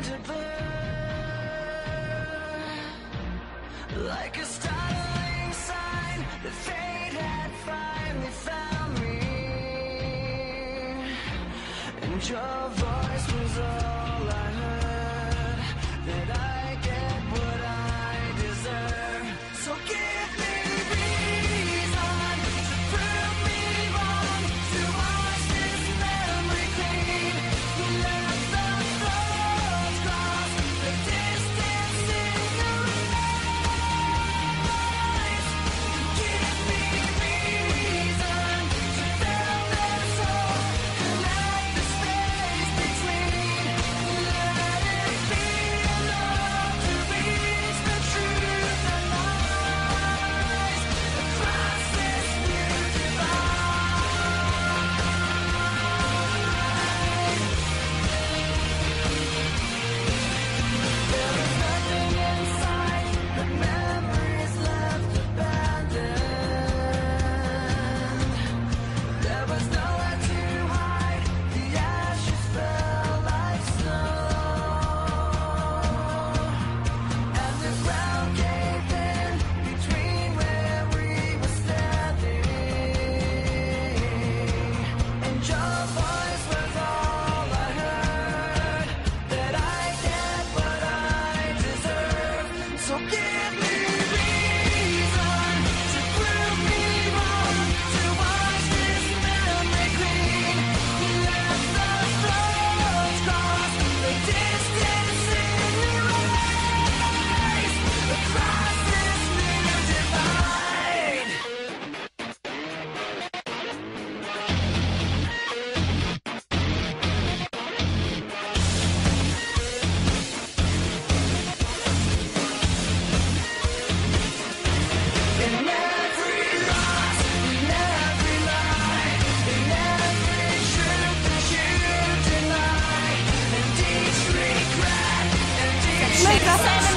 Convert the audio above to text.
Like a startling sign, the fate had finally found me, and your voice was all I heard, that I get what I deserve. So give me reason to prove me wrong, to wash this memory clean, let the thoughts cross the distance in your eyes. Give me reason to fill this hole, connect the space between. Let it be enough to reach the truth that lies across this new divide. There is nothing inside, the memories left abandoned. There was nowhere to hide, the ashes fell like snow, and the ground gave in between where we were standing, and your voice was all I heard, that I get what I deserve. So give me reason to prove me wrong, to wash this memory clean, let the thoughts cross the distance in your eyes across this new divide. In every loss, in every lie, in every truth that you deny, and each regret, and each